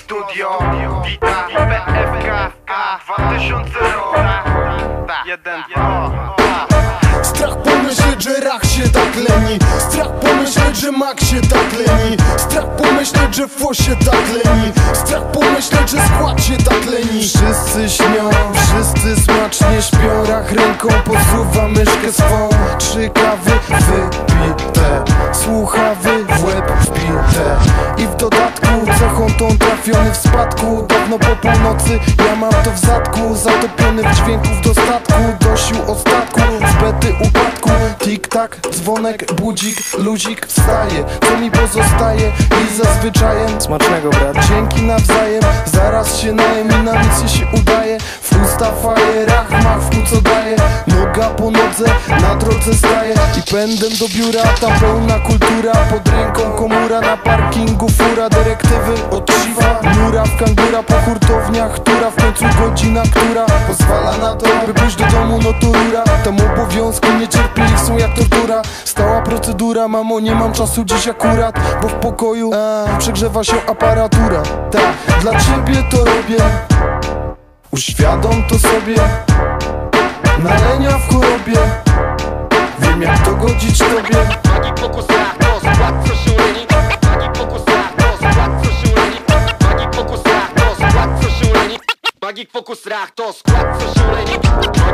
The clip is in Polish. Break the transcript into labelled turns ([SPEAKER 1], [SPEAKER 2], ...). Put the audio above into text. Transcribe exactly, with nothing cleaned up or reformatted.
[SPEAKER 1] Studio, Gita, P F K A dwa tysiące jeden.
[SPEAKER 2] Strach pomyśleć, że rach się tak leni. Strach pomyśleć, że mak się tak leni. Strach pomyśleć, że fo się tak leni. Strach pomyśleć, że skład się tak leni. Wszyscy śnią, wszyscy smacznie śpią. Rach ręką posuwa myszkę swą. Trzy kawy wypite, słuchawy w łeb wbite. I w dodatku cechą tą trafiony w spadku. Dawno po północy ja mam to w zadku. Zatopiony w dźwięku w dostatku. Do sił ostatku, z bety upadku. Tik-tak, dzwonek, budzik, luzik wstaje. Co mi pozostaje i zazwyczajem smacznego brat, dzięki nawzajem. Zaraz się najem i na misję się udaje. W usta faje, rach, mach, w co daje. Noga po nodze, na drodze staje. I pędem do biura, tam pełna kultura. Pod ręką komura, na parkingu fura. Dyrektywy od siwa, mura w kangura. Po hurtowniach, która w końcu godzina, która pozwala na to, by pójść do domu, no to rura. Tam obowiązki niecierpliwych są jak tortura. Stała procedura, mamo, nie mam czasu dziś akurat, bo w pokoju a, przegrzewa się aparatura. Tak, dla ciebie to robię, uświadom to sobie. Na lenia w chorobie, wiem jak dogodzić tobie.
[SPEAKER 3] Magik fokus rach to skład co się leni. Magik fokus rach to skład co się leni. Magik fokus rach to skład co się leni. Magik fokus rach to skład co się leni.